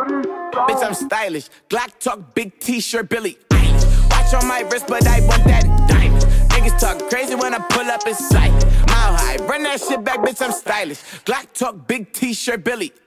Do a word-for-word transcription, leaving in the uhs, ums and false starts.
Bitch, I'm stylish. Glock talk, big t-shirt, Billy Eilish. Watch on my wrist, but I want that diamond. Niggas talk crazy when I pull up in sight. Mile high, run that shit back, bitch, I'm stylish. Glock talk, big t-shirt, Billy